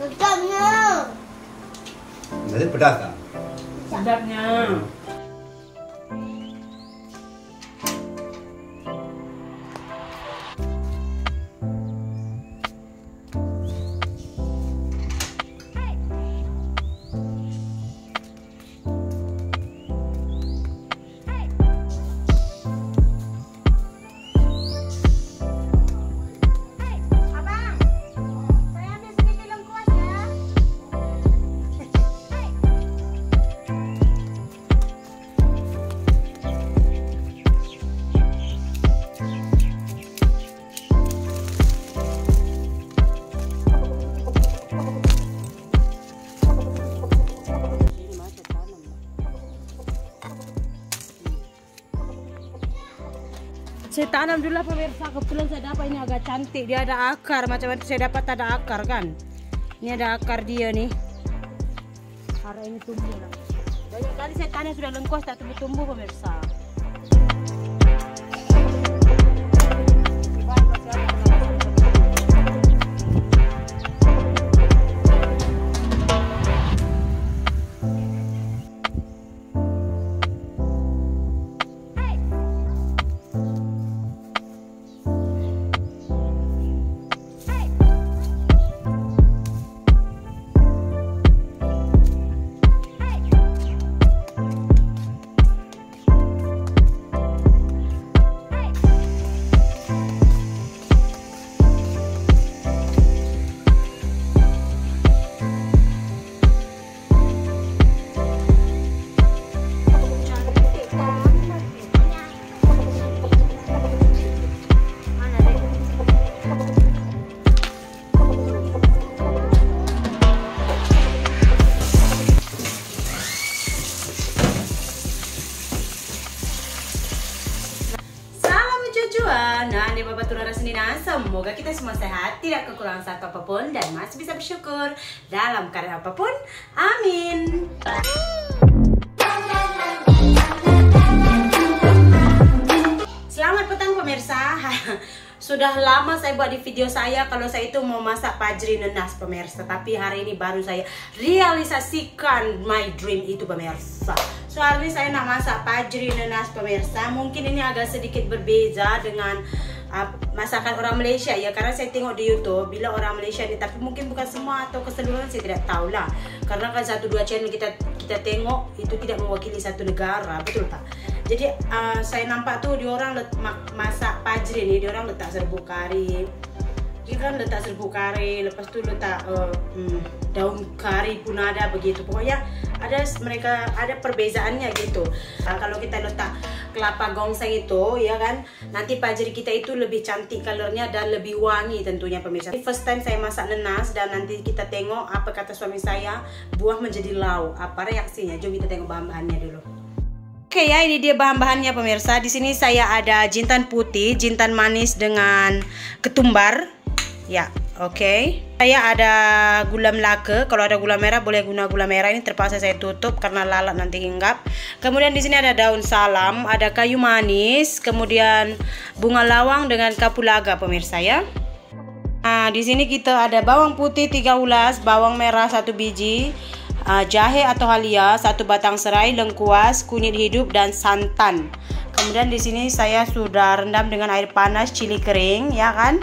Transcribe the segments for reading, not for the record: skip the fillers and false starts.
Sedapnya. Jadi pedas tak? Sedapnya. Saya tanam dulu pemirsa, kebetulan saya dapat ini agak cantik, dia ada akar, macam itu saya dapat ada akar kan. Ini ada akar dia nih. Karena ini tumbuh lah. Banyak kali saya tanam sudah lengkuas tak tumbuh pemirsa. Nah, ini Bapak Turara Sendina, semoga kita semua sehat, tidak kekurangan satu apapun, dan masih bisa bersyukur dalam keadaan apapun. Amin. Selamat petang pemirsa. Sudah lama saya buat di video saya kalau saya itu mau masak pajri nenas pemirsa, tapi hari ini baru saya realisasikan my dream itu pemirsa. So hari ini saya nak masak pajri nenas pemirsa. Mungkin ini agak sedikit berbeza dengan masakan orang Malaysia ya, karena saya tengok di YouTube bila orang Malaysia ini, tapi mungkin bukan semua atau keseluruhan saya tidak tahu lah, karena kan satu dua channel kita tengok itu tidak mewakili satu negara, betul tak? Jadi saya nampak tuh diorang masak pajri nih, diorang letak serbuk kari, dia kan letak serbuk kari, lepas tu letak daun kari pun ada begitu. Pokoknya mereka ada perbezaannya gitu. Kalau kita letak kelapa gongseng itu ya kan, nanti pajri kita itu lebih cantik colornya dan lebih wangi tentunya pemirsa. First time saya masak nenas dan nanti kita tengok apa kata suami saya, buah menjadi lau, apa reaksinya. Jom kita tengok bahan-bahannya dulu. Oke ya, ini dia bahan-bahannya pemirsa. Di sini saya ada jintan putih, jintan manis dengan ketumbar. Ya, oke. Saya ada gula melaka. Kalau ada gula merah boleh guna gula merah. Ini terpaksa saya tutup karena lalat nanti hinggap. Kemudian di sini ada daun salam, ada kayu manis, kemudian bunga lawang dengan kapulaga pemirsa ya. Nah, di sini kita ada bawang putih 3 ulas, bawang merah 1 biji, jahe atau halia, 1 batang serai, lengkuas, kunyit hidup dan santan. Kemudian di sini saya sudah rendam dengan air panas cili kering ya kan.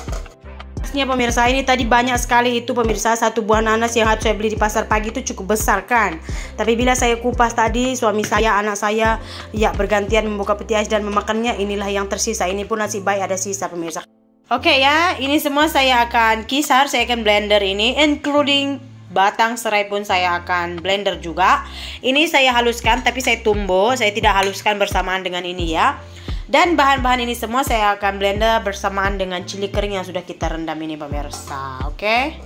Pemirsa, ini tadi banyak sekali itu pemirsa, 1 buah nanas yang harus saya beli di pasar pagi itu cukup besar kan. Tapi bila saya kupas tadi, suami saya, anak saya ya bergantian membuka peti ais dan memakannya. Inilah yang tersisa. Ini pun nasib baik ada sisa pemirsa. Oke ya, ini semua saya akan kisar, saya akan blender ini, including batang serai pun saya akan blender juga. Ini saya haluskan tapi saya tumbuk, saya tidak haluskan bersamaan dengan ini ya. Dan bahan-bahan ini semua saya akan blender bersamaan dengan cili kering yang sudah kita rendam ini pemirsa. Oke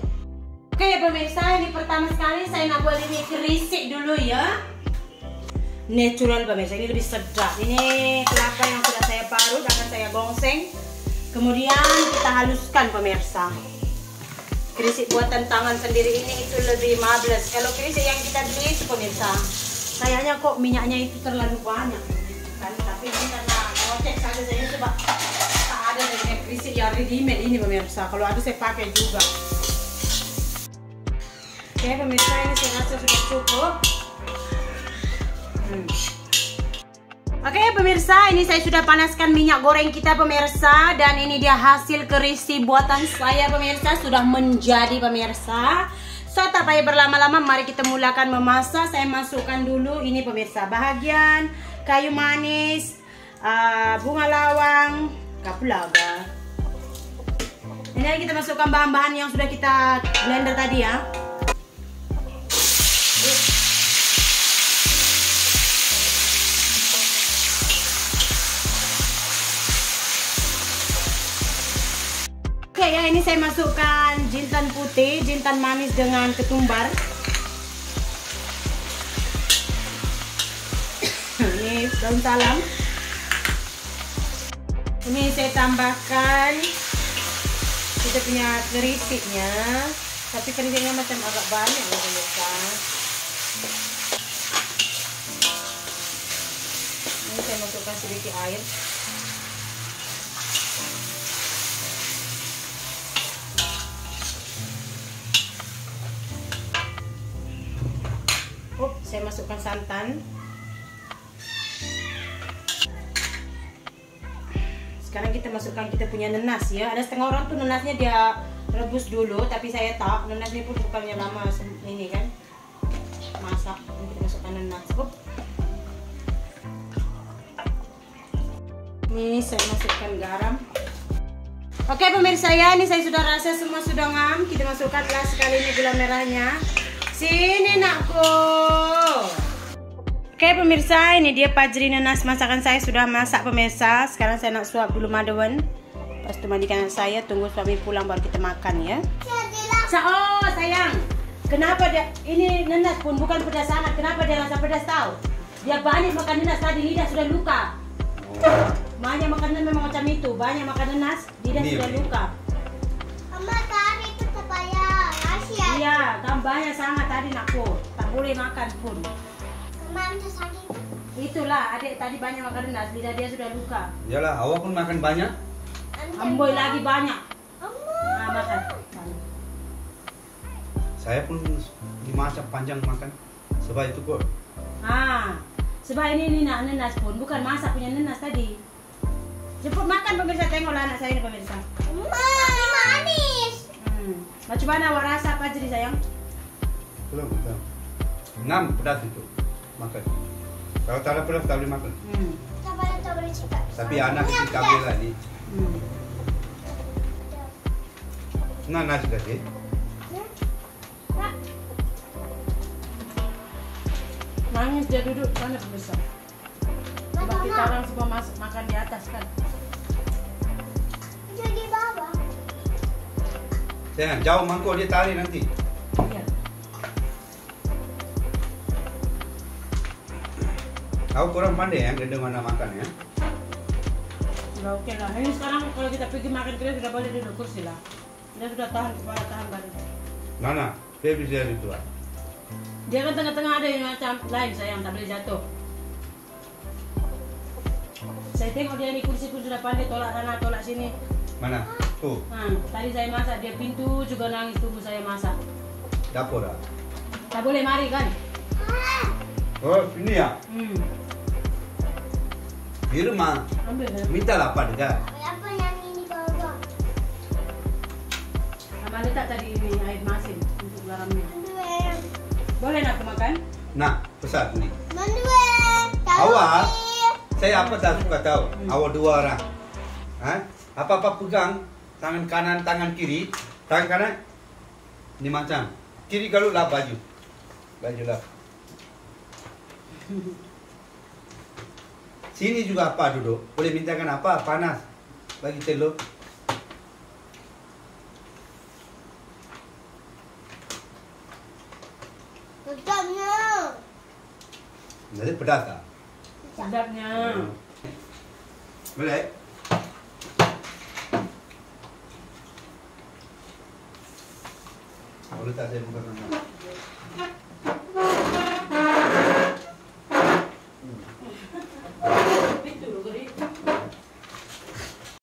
pemirsa, ini pertama sekali saya nak buat ini kerisik dulu ya. Natural pemirsa, ini lebih sedap. Ini kelapa yang sudah saya parut akan saya gongseng. Kemudian kita haluskan pemirsa. Kerisik buatan tangan sendiri ini itu lebih marvelous. Kalau kerisik yang kita beli itu pemirsa, kayaknya kok minyaknya itu terlalu banyak kan. Tapi ini karena ngocek saja saya coba, tak ada dari kerisik yang ready made ini pemirsa. Kalau ada saya pakai juga. Oke pemirsa, ini saya rasa sudah cukup. Oke pemirsa, ini saya sudah panaskan minyak goreng kita pemirsa. Dan ini dia hasil kerisi buatan saya pemirsa. Sudah menjadi pemirsa. So tak payah berlama-lama, mari kita mulakan memasak. Saya masukkan dulu ini pemirsa, bahagian kayu manis, bunga lawang, kapulaga. Ini kita masukkan bahan-bahan yang sudah kita blender tadi ya. Oke ya, ini saya masukkan jintan putih, jintan manis dengan ketumbar. Ini daun salam. Ini saya tambahkan kita punya kerisiknya, tapi kerisiknya macam agak banyak ya pemirsa. Ini saya masukkan sedikit air. Saya masukkan santan. Sekarang kita masukkan kita punya nenas ya. Ada setengah orang tuh nenasnya dia rebus dulu, tapi saya tak. Nenas ini pun bukannya lama ini kan masak. Kita masukkan nenas. Ini saya masukkan garam. Oke pemirsa ya, ini saya sudah rasa semua sudah ngam. Kita masukkanlah sekali ini gula merahnya. Sini nakku. Oke pemirsa, ini dia pajri nenas masakan saya sudah masak pemirsa. Sekarang saya nak suap dulu madawan. Lepas itu mandikan saya, tunggu suami pulang baru kita makan ya. Oh sayang, kenapa dia ini nenas pun bukan pedas sangat. Kenapa dia rasa pedas tahu? Dia banyak makan nenas tadi, lidah sudah luka. Banyak makan nenas memang macam itu. Banyak makan nenas, lidah sudah luka. Mama tadi itu supaya nasi ya. Iya, tambahnya sangat tadi nakku. Tak boleh makan pun. Mama sakit. Itulah adik tadi banyak makan nenas, lidah dia sudah luka. Iyalah, awak pun makan banyak. Amboy lagi banyak. Nah, makan. Saya pun dimasak panjang makan. Sebab itu kok. Sebab ini nak nenas pun bukan masak punya nenas tadi. Cepat makan pemirsa, tengoklah anak saya ini pemirsa. Manis. Macam mana awak rasa apa jadi sayang? Belum. Ngam pedas itu. Makan. Kalau tak ada pedas tak boleh makan. Tak boleh cakap. Tapi anak kita kabel lagi. Nah nasi kasih. Nangis dia duduk sana pemirsa. Sebab kita orang semua makan di atas kan. Jadi bawah. Jangan jauh mangkuk dia tarik nanti. Iya. Aku kurang pandai ya, gede mana makan ya. Udah oke lah. Ini sekarang kalau kita pergi makan kita sudah boleh duduk kursi lah. Dia sudah tahan kepala, tahan badan. Mana? Dia bisa itu lah. Dia kan tengah-tengah ada yang macam lain sayang, tak boleh jatuh. Saya tengok dia ni kursi pun sudah pandai tolak sana, tolak sini. Mana? Tuh. Tadi saya masak, dia pintu juga nangis tunggu saya masak. Dapur lah. Tak boleh mari kan? Oh ini ya? Di rumah. Ambil kan? Minta lapar juga. Apa yang ini kau? Abang letak tadi ini air masin untuk garamnya. Manduan. Boleh nak aku makan? Nah, pesan ni. Manduan. Awak, saya apa tak suka tahu? Awak dua orang. Apa-apa pegang tangan kanan, tangan kiri. Tangan kanan ni macam. Kiri kalau lah baju. Baju lah. Sini juga apa duduk? Boleh mintakan apa? Panas. Bagi telur. Sedapnya. Nanti pedas tak? Sedapnya. Boleh? Boleh tak saya buka tangan?